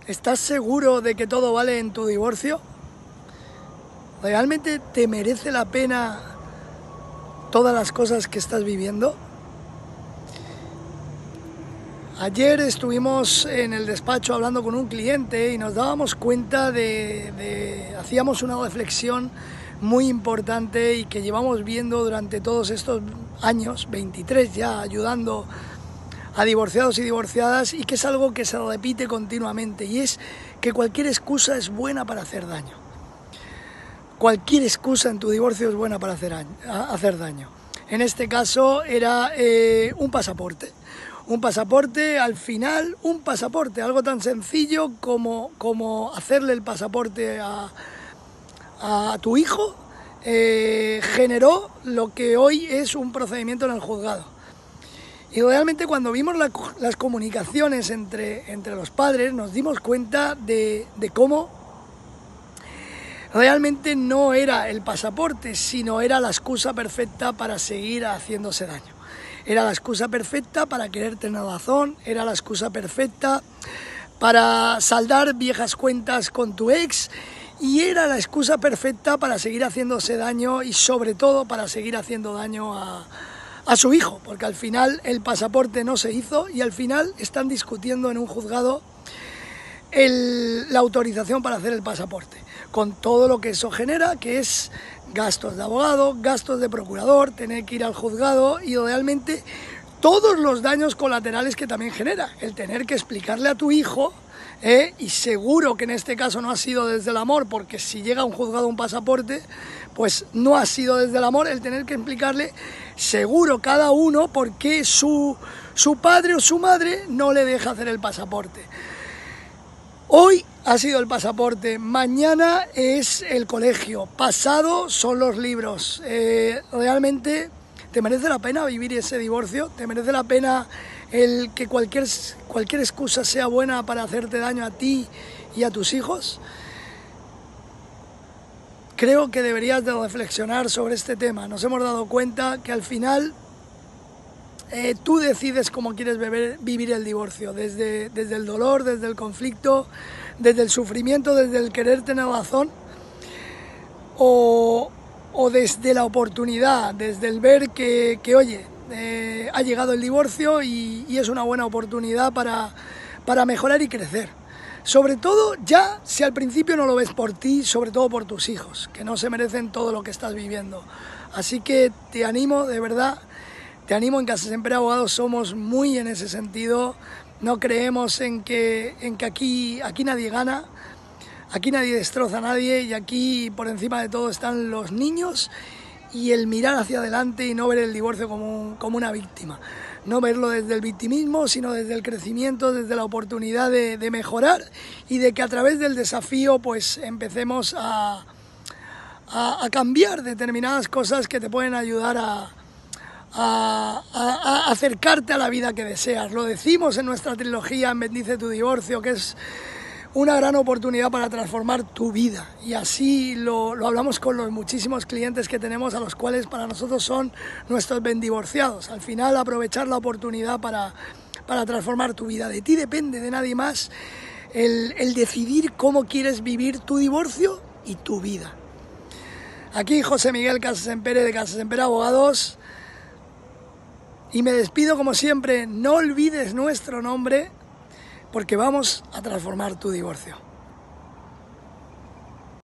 ¿Estás seguro de que todo vale en tu divorcio? ¿Realmente te merece la pena todas las cosas que estás viviendo? Ayer estuvimos en el despacho hablando con un cliente y nos dábamos cuenta hacíamos una reflexión muy importante y que llevamos viendo durante todos estos años, 23 ya, ayudando a divorciados y divorciadas, y que es algo que se repite continuamente, y es que cualquier excusa es buena para hacer daño. Cualquier excusa en tu divorcio es buena para hacer daño. En este caso era un pasaporte. Un pasaporte, al final, un pasaporte, algo tan sencillo como hacerle el pasaporte a tu hijo, generó lo que hoy es un procedimiento en el juzgado. Y realmente cuando vimos las comunicaciones entre los padres, nos dimos cuenta de cómo realmente no era el pasaporte, sino era la excusa perfecta para seguir haciéndose daño. Era la excusa perfecta para querer tener razón, era la excusa perfecta para saldar viejas cuentas con tu ex, y era la excusa perfecta para seguir haciéndose daño, y sobre todo para seguir haciendo daño a su hijo, porque al final el pasaporte no se hizo y al final están discutiendo en un juzgado la autorización para hacer el pasaporte, con todo lo que eso genera, que es gastos de abogado, gastos de procurador, tener que ir al juzgado y realmente todos los daños colaterales que también genera, el tener que explicarle a tu hijo, y seguro que en este caso no ha sido desde el amor, porque si llega a un juzgado un pasaporte, pues no ha sido desde el amor, el tener que explicarle seguro cada uno por qué su padre o su madre no le deja hacer el pasaporte. Hoy ha sido el pasaporte, mañana es el colegio, pasado son los libros. Realmente te merece la pena vivir ese divorcio, te merece la pena el que cualquier excusa sea buena para hacerte daño a ti y a tus hijos. Creo que deberías de reflexionar sobre este tema. Nos hemos dado cuenta que al final tú decides cómo quieres vivir el divorcio, desde el dolor, desde el conflicto, desde el sufrimiento, desde el querer tener razón, o desde la oportunidad, desde el ver que oye, ha llegado el divorcio y es una buena oportunidad para mejorar y crecer. Sobre todo ya si al principio no lo ves por ti, sobre todo por tus hijos, que no se merecen todo lo que estás viviendo. Así que te animo, de verdad, te animo. En Casa Semper Abogados somos muy en ese sentido, no creemos en que aquí nadie gana, aquí nadie destroza a nadie, y aquí por encima de todo están los niños y el mirar hacia adelante y no ver el divorcio como una víctima. No verlo desde el victimismo, sino desde el crecimiento, desde la oportunidad de mejorar, y de que a través del desafío pues empecemos a cambiar determinadas cosas que te pueden ayudar a acercarte a la vida que deseas. Lo decimos en nuestra trilogía en Bendice tu divorcio, que es una gran oportunidad para transformar tu vida, y así lo hablamos con los muchísimos clientes que tenemos, a los cuales para nosotros son nuestros bendivorciados. Al final, aprovechar la oportunidad para transformar tu vida. De ti depende, de nadie más, el decidir cómo quieres vivir tu divorcio y tu vida. Aquí José Miguel Casasempere de Casa Semper Abogados, y me despido como siempre. No olvides nuestro nombre, porque vamos a transformar tu divorcio.